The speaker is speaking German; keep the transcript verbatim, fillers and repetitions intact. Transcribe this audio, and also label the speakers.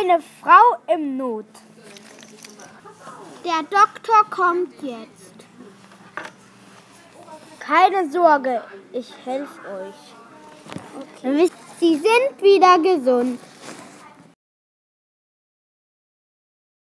Speaker 1: eine Frau im Not.
Speaker 2: Der Doktor kommt jetzt.
Speaker 1: Keine Sorge, ich helfe euch.
Speaker 2: Okay. Sie sind wieder gesund.